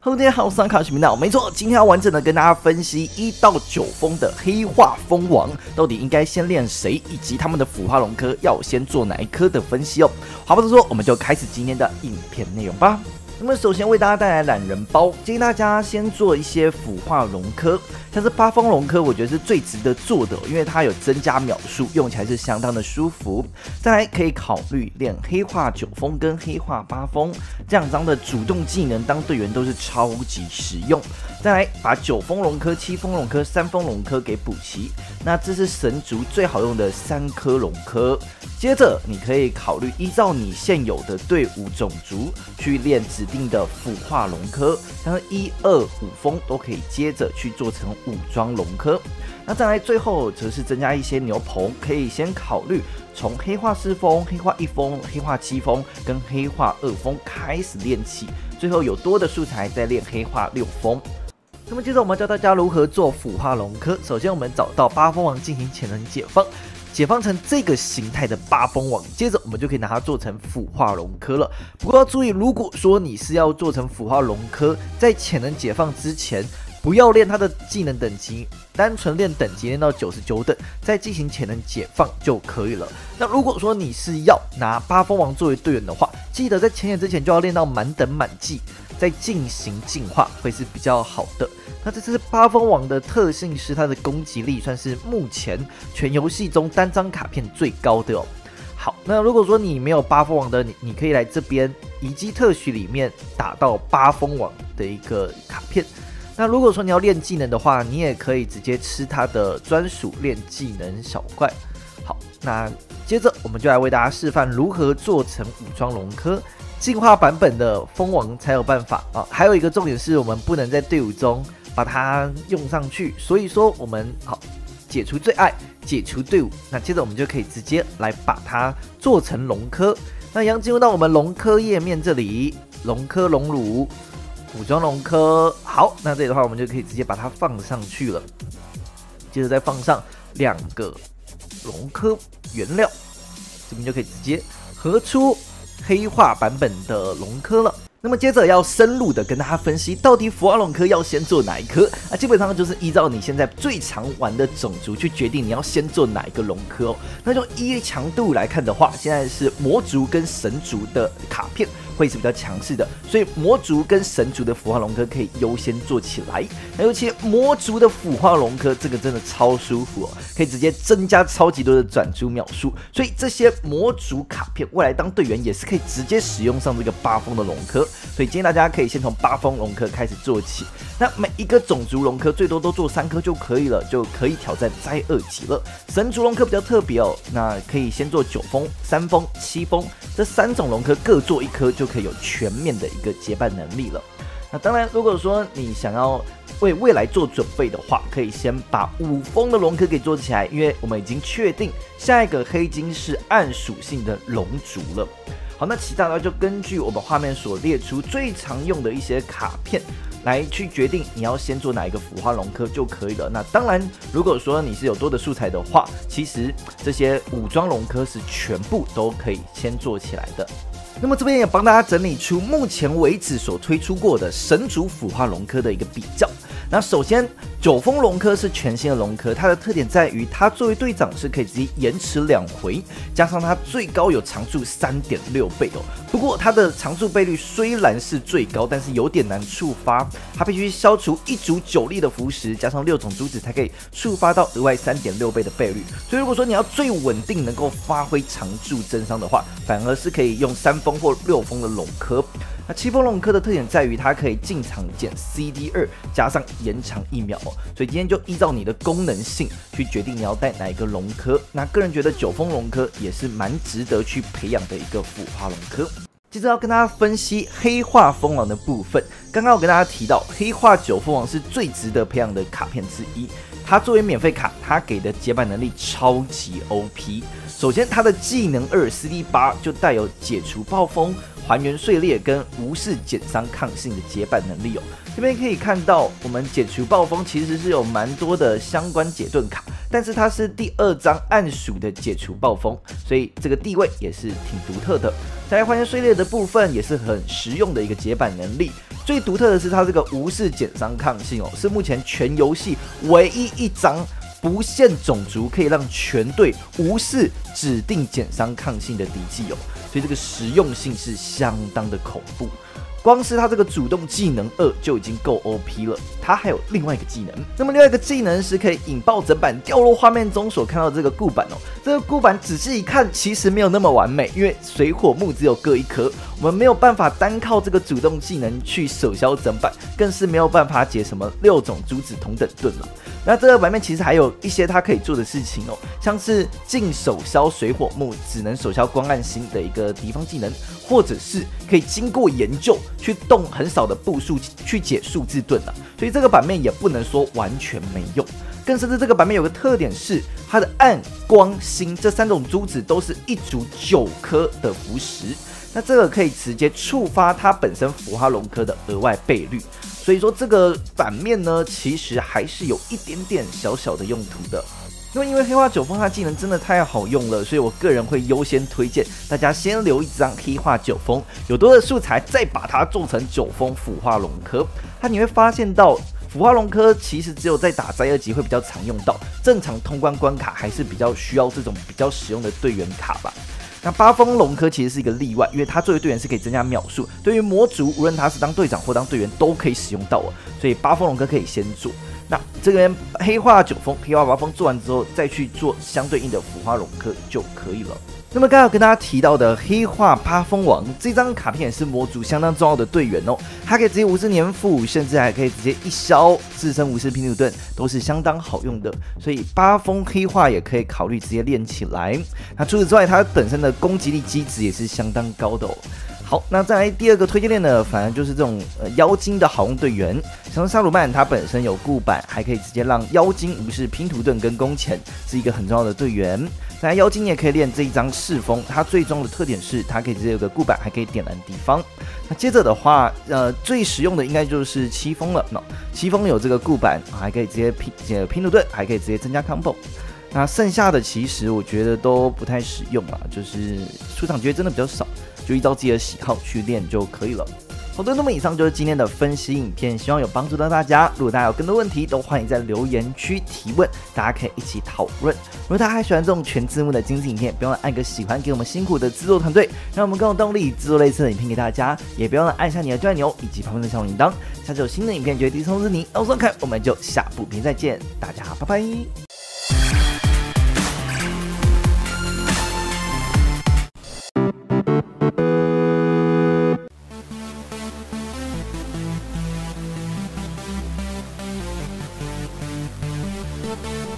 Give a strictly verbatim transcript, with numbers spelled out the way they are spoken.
Hello， 大家好，我是卡奇频道。没错，今天要完整的跟大家分析一到九风的黑化蜂王到底应该先练谁，以及他们的腐化龙科要先做哪一科的分析哦。话不多说，我们就开始今天的影片内容吧。那么首先为大家带来懒人包，建议大家先做一些腐化龙科，像是八风龙科，我觉得是最值得做的，因为它有增加秒数，用起来是相当的舒服。再来可以考虑练黑化九风跟黑化八风，这两张的主动技能当队员都是超级实用。再来把九风龙科、七风龙科、三风龙科给补齐，那这是神族最好用的三颗龙科。接着你可以考虑依照你现有的队伍种族去练指定的腐化龙科，像一二五风都可以接着去做成武装龙科。那再来最后则是增加一些牛棚，可以先考虑从黑化四风、黑化一风、黑化七风跟黑化二风开始练起，最后有多的素材再练黑化六风。那么接着我们教大家如何做腐化龙科。首先我们找到八风王进行潜能解放，解放成这个形态的八风王，接着我们就可以拿它做成腐化龙科了。不过要注意，如果说你是要做成腐化龙科，在潜能解放之前，不要练它的技能等级，单纯练等级练到九十九等，再进行潜能解放就可以了。那如果说你是要拿八风王作为队员的话，记得在潜演之前就要练到满等满技，再进行进化会是比较好的。那这次八风王的特性是它的攻击力算是目前全游戏中单张卡片最高的哦。好，那如果说你没有八风王的，你你可以来这边遗迹特许里面打到八风王的一个卡片。那如果说你要练技能的话，你也可以直接吃它的专属练技能小怪。好，那接着我们就来为大家示范如何做成武装龙科。进化版本的蜂王才有办法啊！还有一个重点是我们不能在队伍中把它用上去，所以说我们好解除最爱，解除队伍。那接着我们就可以直接来把它做成龙科。那一样进入到我们龙科页面这里，龙科龙乳。武装龙科，好，那这里的话，我们就可以直接把它放上去了。接着再放上两个龙科原料，这边就可以直接合出黑化版本的龙科了。那么接着要深入的跟大家分析，到底腐化龙科要先做哪一颗啊？基本上就是依照你现在最常玩的种族去决定你要先做哪一个龙科哦。那就依强度来看的话，现在是魔族跟神族的卡片会是比较强势的，所以魔族跟神族的腐化龙科可以优先做起来。那尤其魔族的腐化龙科，这个真的超舒服哦，可以直接增加超级多的转珠秒数，所以这些魔族卡片未来当队员也是可以直接使用上这个八风的龙科。所以建议大家可以先从八风龙科开始做起。那每一个种族龙科最多都做三颗就可以了，就可以挑战灾二级了。神族龙科比较特别哦，那可以先做九风、三风、七风这三种龙科各做一颗，就可以有全面的一个结伴能力了。那当然，如果说你想要为未来做准备的话，可以先把五风的龙科给做起来，因为我们已经确定下一个黑金是暗属性的龙族了。好，那其他的就根据我们画面所列出最常用的一些卡片来去决定你要先做哪一个腐化龙科就可以了。那当然，如果说你是有多的素材的话，其实这些武装龙科是全部都可以先做起来的。那么这边也帮大家整理出目前为止所推出过的神族腐化龙科的一个比较。那首先，九风龙科是全新的龙科，它的特点在于它作为队长是可以直接延迟两回，加上它最高有常驻 三点六 倍哦。不过它的常驻倍率虽然是最高，但是有点难触发，它必须消除一组九粒的符石，加上六种珠子才可以触发到额外 三点六 倍的倍率。所以如果说你要最稳定能够发挥常驻增伤的话，反而是可以用三风或六风的龙科。那七风龙科的特点在于它可以进场减 C D 二 加上延长一秒哦，所以今天就依照你的功能性去决定你要带哪一个龙科。那个人觉得九风龙科也是蛮值得去培养的一个腐化龙科。接着要跟大家分析黑化蜂王的部分。刚刚我跟大家提到，黑化九蜂王是最值得培养的卡片之一。它作为免费卡，它给的解板能力超级 O P。首先，它的技能二 C D 八就带有解除暴风、还原碎裂跟无视减伤抗性的解板能力哦。这边可以看到，我们解除暴风其实是有蛮多的相关解盾卡，但是它是第二张暗属的解除暴风，所以这个地位也是挺独特的。再来还原碎裂的部分也是很实用的一个解板能力， 最独特的是它这个无视减伤抗性哦，是目前全游戏唯一一张不限种族可以让全队无视指定减伤抗性的敌技哦，所以这个实用性是相当的恐怖。光是他这个主动技能二就已经够 O P 了，他还有另外一个技能，那么另外一个技能是可以引爆整版掉落画面中所看到的这个固板哦。这个固板仔细一看，其实没有那么完美，因为水火木只有各一颗，我们没有办法单靠这个主动技能去手消整版，更是没有办法解什么六种珠子同等盾了。那这个版面其实还有一些他可以做的事情哦，像是净手消水火木，只能手消光暗星的一个敌方技能，或者是可以经过研究去动很少的步数去解数字盾啊，所以这个版面也不能说完全没用。更甚至这个版面有个特点是，它的暗、光、星这三种珠子都是一组九颗的符石，那这个可以直接触发它本身腐化龙科的额外倍率。所以说这个版面呢，其实还是有一点点小小的用途的。因为因为黑化九风它技能真的太好用了，所以我个人会优先推荐大家先留一张黑化九风，有多的素材再把它做成九风腐化龙科。它你会发现到腐化龙科其实只有在打灾厄级会比较常用到，正常通关关卡还是比较需要这种比较实用的队员卡吧。那八风龙科其实是一个例外，因为它作为队员是可以增加秒数，对于魔族无论他是当队长或当队员都可以使用到哦，所以八风龙科可以先做。那这边黑化九风、黑化八风做完之后，再去做相对应的腐化龙科就可以了。那么刚才跟大家提到的黑化八风王这张卡片也是魔族相当重要的队员哦，它可以直接无视黏附，甚至还可以直接一消自身无视拼图盾，都是相当好用的。所以八风黑化也可以考虑直接练起来。那除此之外，它本身的攻击力机制也是相当高的哦。好，那再来第二个推荐链呢，反而就是这种呃妖精的好用队员，像沙鲁曼，它本身有固板，还可以直接让妖精无视拼图盾跟弓钱，是一个很重要的队员。再来妖精也可以练这一张赤风，它最终的特点是它可以直接有个固板，还可以点燃敌方。那接着的话，呃，最实用的应该就是七风了。no, 七风有这个固板，还可以直接拼呃拼图盾，还可以直接增加 combo。那剩下的其实我觉得都不太实用啦，就是出场机会真的比较少。就依照自己的喜好去练就可以了。好的，那么以上就是今天的分析影片，希望有帮助到大家。如果大家有更多问题，都欢迎在留言区提问，大家可以一起讨论。如果大家还喜欢这种全字幕的精致影片，别忘了按个喜欢，给我们辛苦的制作团队，让我们更有动力制作类似的影片给大家。也别忘了按下你的钻钮以及旁边的小铃铛，下次有新的影片就会第一通知你。那我是看，我们就下部片再见，大家拜拜。We'll be right back.